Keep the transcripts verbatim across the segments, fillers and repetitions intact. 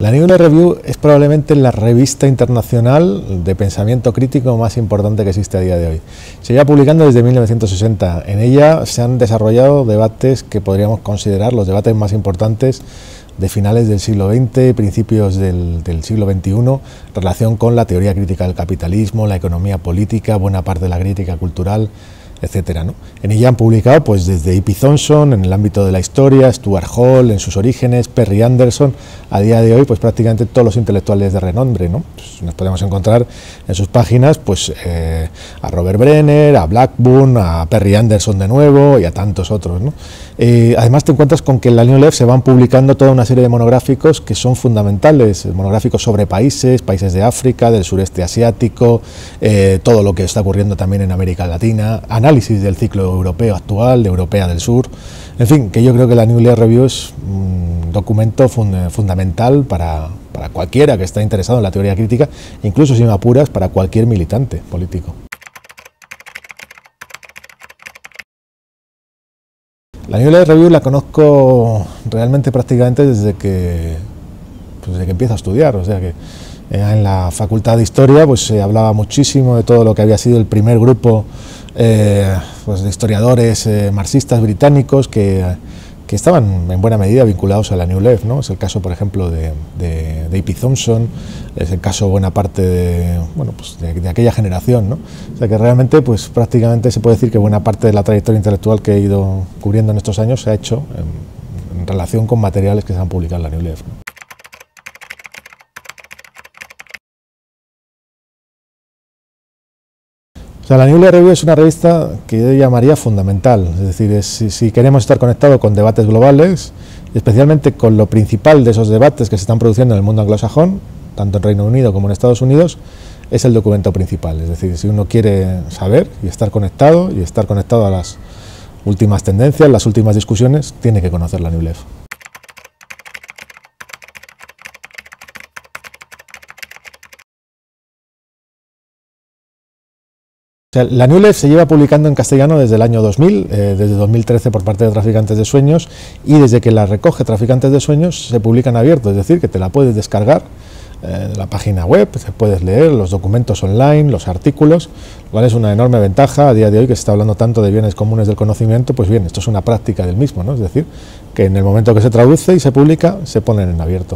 La New Left Review es probablemente la revista internacional de pensamiento crítico más importante que existe a día de hoy. Se lleva publicando desde mil novecientos sesenta. En ella se han desarrollado debates que podríamos considerar los debates más importantes de finales del siglo veinte y principios del, del siglo veintiuno, en relación con la teoría crítica del capitalismo, la economía política, buena parte de la crítica cultural, etcétera, ¿no? En ella han publicado pues desde E P Thompson en el ámbito de la historia, Stuart Hall en sus orígenes, Perry Anderson, a día de hoy pues prácticamente todos los intelectuales de renombre, ¿no? Pues nos podemos encontrar en sus páginas pues eh, a Robert Brenner, a Blackburn, a Perry Anderson de nuevo y a tantos otros, ¿no? Eh, además te encuentras con que en la New Left se van publicando toda una serie de monográficos que son fundamentales, monográficos sobre países, países de África, del sureste asiático, eh, todo lo que está ocurriendo también en América Latina, análisis del ciclo europeo actual, de Europea del Sur, en fin, que yo creo que la New Left Review es un documento fund fundamental para, para cualquiera que esté interesado en la teoría crítica, incluso si me apuras, para cualquier militante político. La New Left Review la conozco realmente prácticamente desde que, pues desde que empiezo a estudiar, o sea que en la Facultad de Historia pues se hablaba muchísimo de todo lo que había sido el primer grupo eh, pues de historiadores eh, marxistas británicos que, que estaban en buena medida vinculados a la New Left, ¿no? Es el caso, por ejemplo, de, de, de E P Thompson, es el caso buena parte de, bueno, pues de, de aquella generación, ¿no? O sea que realmente pues prácticamente se puede decir que buena parte de la trayectoria intelectual que he ido cubriendo en estos años se ha hecho en, en relación con materiales que se han publicado en la New Left, ¿no? O sea, la New Left Review es una revista que yo llamaría fundamental, es decir, es, si, si queremos estar conectados con debates globales, especialmente con lo principal de esos debates que se están produciendo en el mundo anglosajón, tanto en Reino Unido como en Estados Unidos, es el documento principal. Es decir, si uno quiere saber y estar conectado, y estar conectado a las últimas tendencias, las últimas discusiones, tiene que conocer la New Left. O sea, la New Left se lleva publicando en castellano desde el año dos mil, eh, desde dos mil trece por parte de Traficantes de Sueños, y desde que la recoge Traficantes de Sueños se publica en abierto, es decir, que te la puedes descargar eh, de la página web, te puedes leer los documentos online, los artículos, lo cual es una enorme ventaja a día de hoy que se está hablando tanto de bienes comunes del conocimiento. Pues bien, esto es una práctica del mismo, ¿no? Es decir, que en el momento que se traduce y se publica, se ponen en abierto.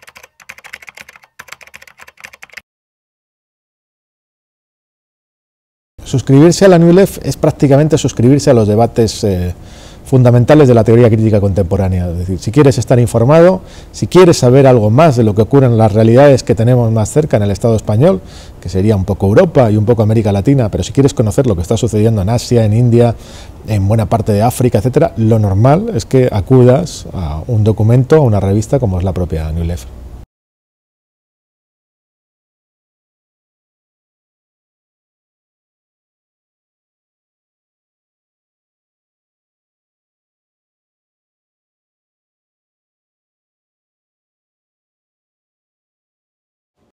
Suscribirse a la New Left es prácticamente suscribirse a los debates eh, fundamentales de la teoría crítica contemporánea. Es decir, si quieres estar informado, si quieres saber algo más de lo que ocurre en las realidades que tenemos más cerca en el Estado español, que sería un poco Europa y un poco América Latina, pero si quieres conocer lo que está sucediendo en Asia, en India, en buena parte de África, etcétera, lo normal es que acudas a un documento, a una revista como es la propia New Left.